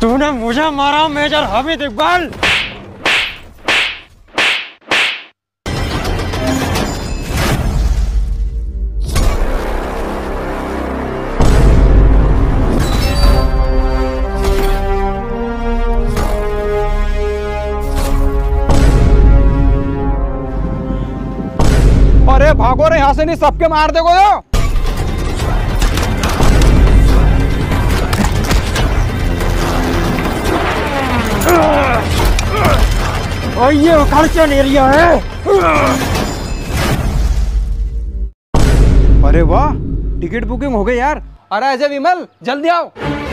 तूने मुझे मारा मेजर हामिद इकबाल। अरे भागो रे यहाँ से, नहीं सबके मार देगो यो। और ये खर्चन एरिया है। अरे वाह, टिकट बुकिंग हो गई यार। अरे अजय विमल जल्दी आओ।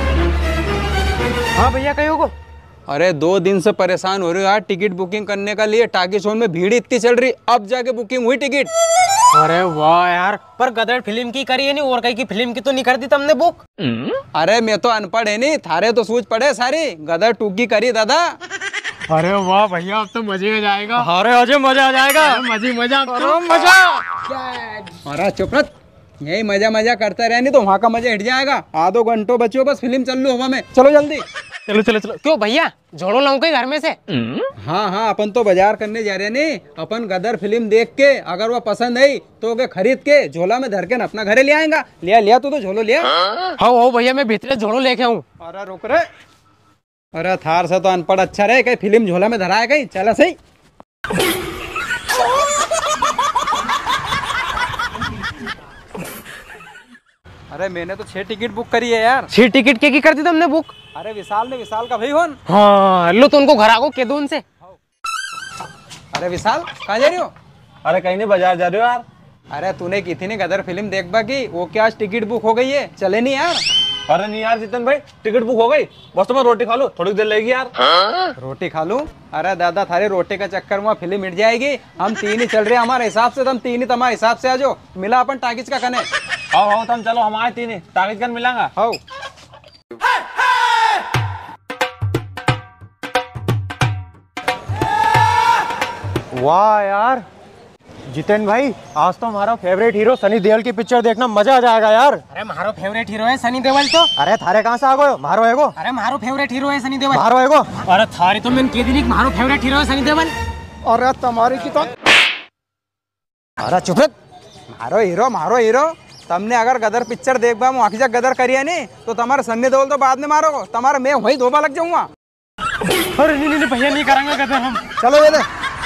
हाँ भैया कहो को। अरे 2 दिन से परेशान हो रहे हो यार टिकट बुकिंग करने का लिए। टाकी शो में भीड़ इतनी चल रही, अब जाके बुकिंग हुई टिकट। अरे वाह यार, पर गदर फिल्म की करी है नहीं, और कहीं की फिल्म की तो नहीं कर दी तुमने बुक। अरे मैं तो अनपढ़ है नहीं, थारे तो सूझ पड़े सारी। गदर 2 की करी दादा। अरे वाह भैया, अब तो मजे में जाएगा। अरे अजय मजा आ जाएगा। मजा मजा। अरे चुप रह, यही मजा मजा करते रहे, नहीं तो वहाँ का मजा हट जाएगा। आधो घंटों बच्चों, बस फिल्म चल लो हवा में। चलो जल्दी। चलो चलो चलो। क्यों भैया, जोड़ो लाऊं कहीं घर में से? हाँ, अपन तो बाजार करने जा रहे नहीं। अपन गदर फिल्म देख के अगर वो पसंद आई तो के खरीद के झोला में धर के न अपना घरे ले आएगा। लिया तू तो झोलो लिया। हाँ भैया, मैं भीतरे झोड़ो लेके आऊँ। अरे रुक रे, अरे थार से तो अनपढ़ अच्छा रहे, कहीं फिल्म झोला में धराया कहीं। चला सही। अरे मैंने तो 6 टिकट बुक करी है यार। 6 टिकट की कर दी तुमने बुक? अरे विशाल का भाई होन। हाँ लो, तो उनको घर आगो के दो उनसे। अरे विशाल कहाँ जा रही हो? अरे कहीं नहीं, बाजार जा रहे हो यार। अरे तूने की थी नहीं गदर फिल्म देखबा की, वो क्या आज टिकट बुक हो गई है, चले नहीं यार? अरे नहीं यार जितन भाई, टिकट बुक हो गई। बस तो मैं रोटी खा लूं, थोड़ी देर लगेगी यार। रोटी खा लूं? अरे दादा थारे रोटी का चक्कर में फिल्म मिट जाएगी। हम 3 ही चल रहे हैं हमारे हिसाब से, तुम 3 ही तुम्हारे हिसाब से आ जाओ। मिला अपन टाकिज का कने। आओ तुम चलो, हमारे 3 ही टाकिज कर मिलांगा। आओ। वाह यार जितेन भाई, आज तो हमारा फेवरेट हीरो सनी देओल की पिक्चर देखना मजा आ जाएगा यार। अरे हमारो फेवरेट हीरो है सनी देओल तो। अरे थारे कहाँ से आ गए? मारो एगो। अरे मारो फेवरेट हीरो है सनी देओल। मारो एगो। अरे थारी तो मैंने कह दी नहीं, मारो फेवरेट हीरो है सनी देओल। अरे तुम्हारी की तो। अरे चुप रह, मारो हीरो। तुमने अगर गदर पिक्चर देखबा में आखिर गदर करिए नहीं तो तुम्हारा सन्नी देओल तो बाद में मारो, तुम्हारा मैं वही धोबा लग जाऊंगा। अरे नहीं भैया, नहीं करेंगे गदर हम। चलो ये ले।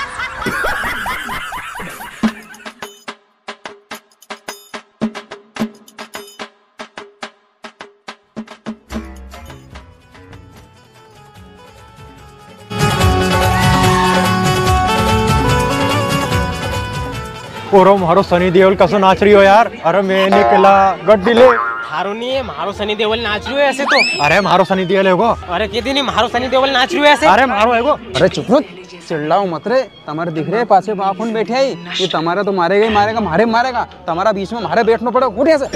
और मारो सनी देओल कसो नाच रही हो यार। अरे मैं निकला गड्डी ले। हारो नहीं है, मारो सनी देओल नाच रही हो ऐसे तो। अरे मारो सनी देओल है वो। अरे कहती नहीं, मारो सनी देओल नाच रही हो ऐसे। अरे मारो है वो। अरे चुप मत, चिल्लाओ मत रे। तुम्हारे दिख रहे पाछे बाखुन बैठे आई, ये तुम्हारा तो मारेगा ही मारेगा, मारे मारेगा। तुम्हारा बीच में मारे बैठना पड़ेगा। उठ यहाँ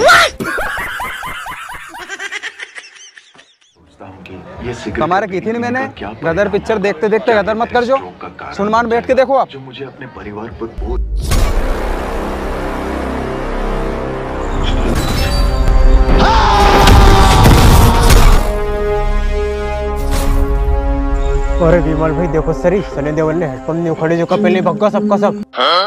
से। तुम्हारे की थी नहीं मैंने, गदर पिक्चर देखते देखते गदर मत कर जो। सुनमान बैठ के देखो आप। जो मुझे अपने परिवार पर बहुत अरे विमल भाई देखो सरी, सनी देओल ने हेडफोन नहीं उखाड़े जो कपिल ने भक्का सबका सब।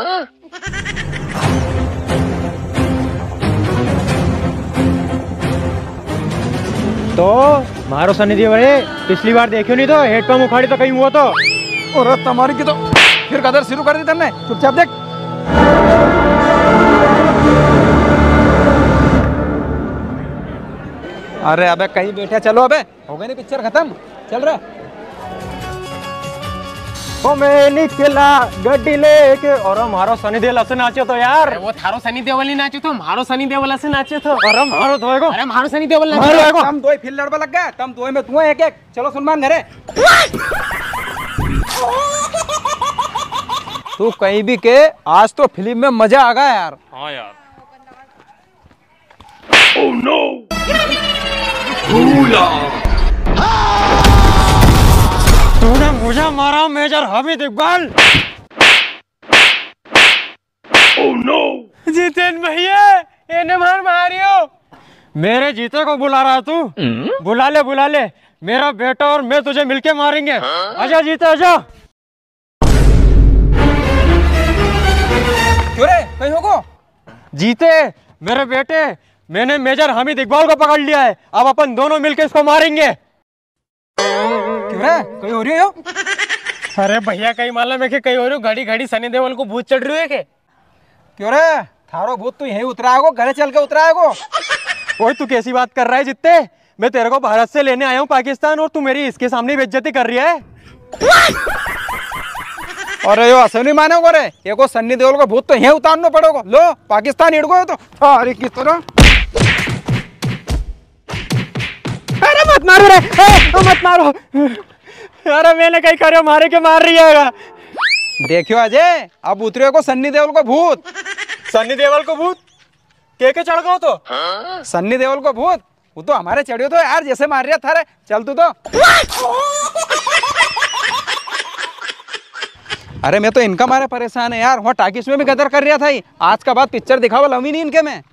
तो मारो सनी देओल पिछली बार देखियो नहीं तो हेडपंप उखाड़ी तो कहीं हुआ तो। और तुम्हारी की तो फिर गदर शुरू कर दी तुमने। चुपचाप देख। अरे अबे कहीं बैठे, चलो अबे हो गई नहीं पिक्चर खत्म। चल रहा ओ मैं निकला गड्डी लेके। और मारो सनी देओल से नाचो तो यार। वो थारो सनी देओल नहीं नाचो तो मारो सनी देओल से नाचो तो। अरे मारो तो एगो। अरे मारो सनी देओल नाचो। तुम दो ही फिर लड़वा लग गए, तुम दो में तू एक एक। चलो सुनमान घरे। तू कहीं भी के, आज तो फिल्म में मजा आ गया यार। हाँ यार। Oh no! तूने मुझे मारा major Hamid Iqbal. Oh no! Jiten भैया, इन्हें मारियो। मेरे जीते को बुला रहा तू? बुला ले मेरा बेटा और मैं तुझे मिलके मारेंगे। आजा जीते आजा। क्यों रे, कहीं होगो? जीते मेरे बेटे, मैंने मेजर हामिद इकबाल को पकड़ लिया है। अब अपन दोनों मिलके इसको मारेंगे। क्यों रे, कहीं हो रही हो? अरे भैया कहीं मालूम है कि कहीं हो रही हो? घड़ी घड़ी सनी देओल को भूत चढ़ रही है के? क्यों रे, थारो भूत तो यहीं उतरा है, घरे चल के उतरा है। ओए तू कैसी बात कर रहा है जित्ते? मैं तेरे को भारत से लेने आया हूँ पाकिस्तान, और तू मेरी इसके सामने बेइज्जती कर रही है। अरे यो असली नहीं माने रे, ये को सन्नी देओल को भूत तो यहीं उतारना पड़ेगा। लो पाकिस्तान हिड़ गए तो अरे किस तरह। अरे मत मारो रे, मत मारो। अरे मैंने कहीं करे मारे के मार रही है। देखियो अजय, अब उतरे को सन्नी देओल को भूत। सन्नी देओल को भूत के चढ़ गो तो? सन्नी देओल को भूत वो तो हमारे चढ़ियो तो यार, जैसे मार रहा था रे। चल तू तो। अरे मैं तो इनका मारे परेशान है यार, वहाँ टाकिस में भी गदर कर रहा था ही। आज का बाद पिक्चर दिखावा लवी नहीं इनके में।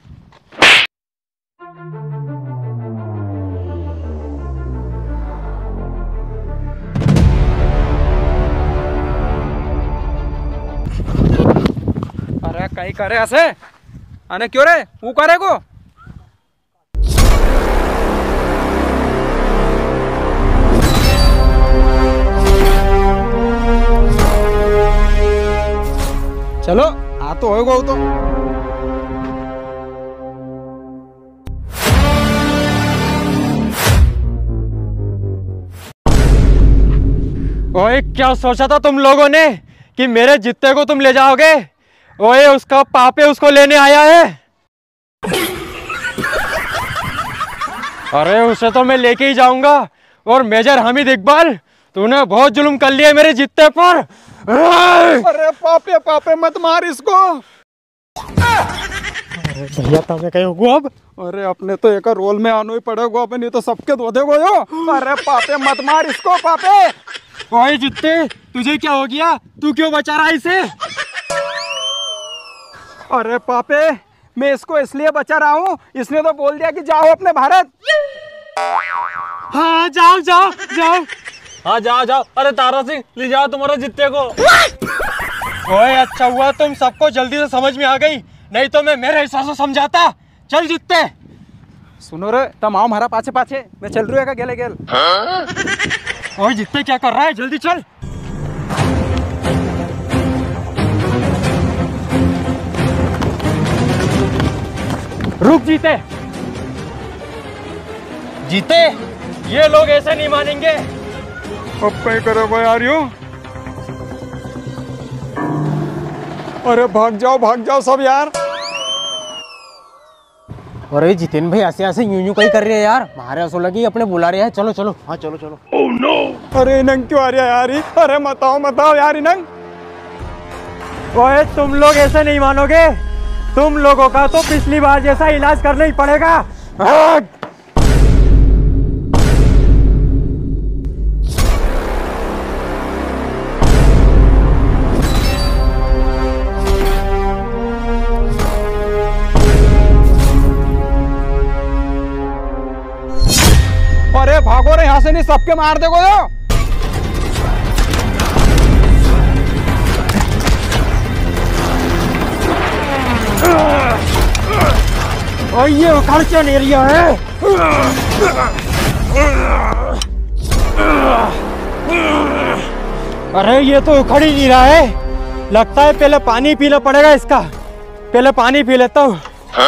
अरे कहीं करे ऐसे? अरे क्यों रे, वो करे को? चलो आ तो होएगा वो तो। ओए क्या सोचा था तुम लोगों ने कि मेरे जित्ते को तुम ले जाओगे? ओए उसका पापे उसको लेने आया है। अरे उसे तो मैं लेके ही जाऊंगा। और मेजर हामिद इकबाल, तूने बहुत जुल्म कर लिया मेरे जित्ते पर। अरे पापे पापे मत मार इसको। भैया तुम्हें कहीं होगा अब? अरे अपने तो एक रोल में आना ही पड़ेगा, अपने तो सबके धो देगो यो। अरे पापे मत मार इसको पापे। ओए जित्ते, तुझे क्या हो गया? तू क्यों बचा रहा इसे? अरे पापे, मैं इसको इसलिए बचा रहा हूँ, इसने तो बोल दिया कि जाओ अपने भारत। हाँ जाओ जाओ जाओ। हाँ जाओ जाओ। अरे तारा सिंह ले जाओ तुम्हारे जित्ते को। ओए अच्छा हुआ तुम सबको जल्दी से समझ में आ गई, नहीं तो मैं मेरे हिसाब से समझाता। चल जित्ते। सुनो रे, तम आओ हमारा पाछे पाछे, मैं चल रही है गेले गेल। ओए जित्ते क्या कर रहा है? जल्दी चल। रुक जीते। जीते, ये लोग ऐसे नहीं मानेंगे। अब क्या करोगे यार यूं? अरे भाग जाओ सब यार। अरे जितेन भाई ऐसे ऐसे यूं कहीं कर रहे हैं यार, हमारे ऐसा लगी अपने बुला रहे हैं। चलो चलो। हाँ चलो चलो। Oh no! अरे इनंग क्यों आ रहा है यार? अरे मताओ यार इनंग। ओए तुम लोग ऐसे नहीं मानोगे, तुम लोगों का तो पिछली बार जैसा इलाज करना ही पड़ेगा। अरे भागो रे यहाँ से, नहीं सबके मार देगो यो। और ये खर्चन एरिया है। अरे ये तो उखड़ ही नहीं रहा है, लगता है पहले पानी पीना पड़ेगा इसका। पहले पानी पी लेता हूँ।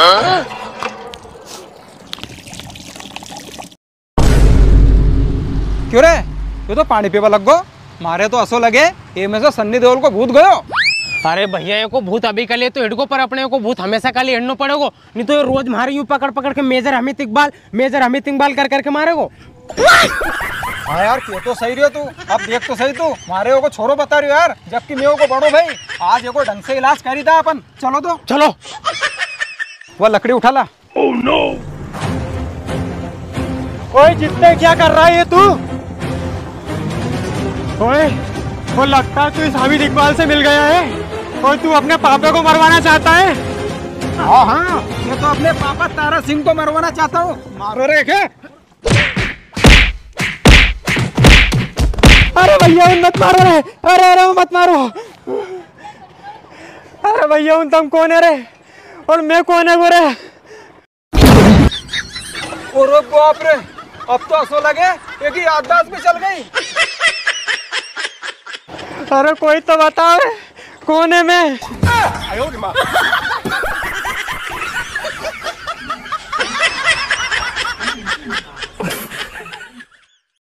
क्यों रे, ये तो पानी पीवा लग गो। मारे तो असो लगे ये में से सन्नी देओल को भूत गयो। अरे भैया ये को भूत अभी कल तो हिडको, पर अपने को भूत हमेशा कल हिड़ना पड़ेगा, नहीं तो ये रोज मारे यूं पकड़ पकड़ के मेजर हामिद इकबाल कर करके मारेगो। हाँ यार ये तो सही रही तू। अब देख तो सही तू, मारे को छोरो बता रही हो यार, जबकि मैं को बड़ो भाई। आज को ढंग से इलाज करी था अपन। चलो तो चलो। वो लकड़ी उठा ला। Oh no! ओए जितने क्या कर रहा है ये तू? ओए वो लगता है तू इस हामिद इकबाल से मिल गया है और तू अपने पापा को मरवाना चाहता है। हाँ मैं तो अपने पापा तारा सिंह को मरवाना चाहता हूँ। मारो रे के। अरे भैया उन मत मारो रे, अरे अरे मत मारो। अरे भैया उन तुम कौन है रे, और मैं कौन है वो रे? और बाप रे, अब तो असो लगे एक याददाश्त भी चल गई। अरे कोई तो बताओ कौन है मैं?